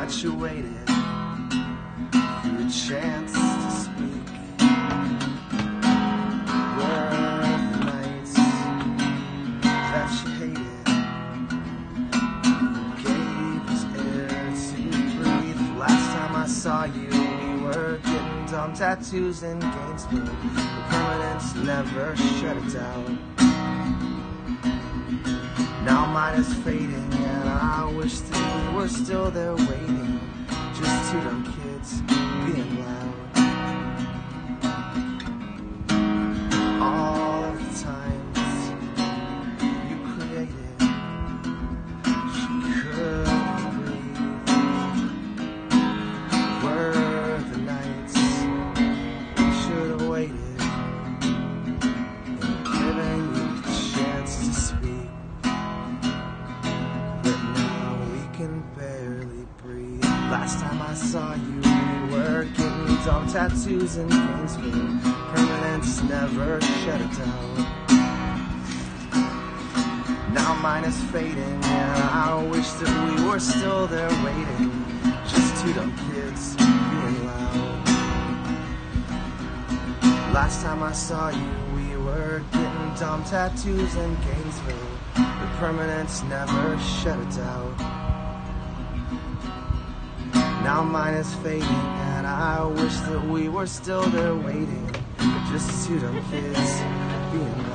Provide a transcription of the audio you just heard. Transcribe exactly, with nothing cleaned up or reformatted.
that you waited for a chance to speak. Were the nights that you hated, gave us air to breathe. Last time I saw you, we were getting dumb tattoos in Gainesville. The permanence never shut it down. Now mine is fading, and I wish that we were still there waiting. Just two dumb kids being loud. All of the times you created, she couldn't breathe. Were the nights we should have waited and given you the chance to speak. Barely breathe. Last time I saw you, we were getting dumb tattoos in Gainesville. Permanence never shut it down. Now mine is fading, and I wish that we were still there waiting. Just two dumb kids being loud. Last time I saw you, we were getting dumb tattoos in Gainesville. The permanence never shut it down. Now mine is fading, and I wish that we were still there waiting. Just two dumb kids being